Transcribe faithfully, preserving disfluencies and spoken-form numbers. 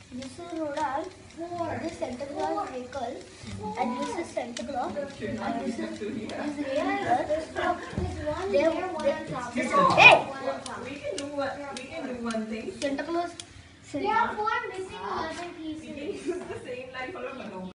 This is Rodal, this is Santa Claus vehicle, and this is Santa Claus, and this is his reindeer. They have, they, this is, hey! We can do one. We can do one thing. Santa Claus. There are four missing eleven pieces. We can use the same like for a balloon.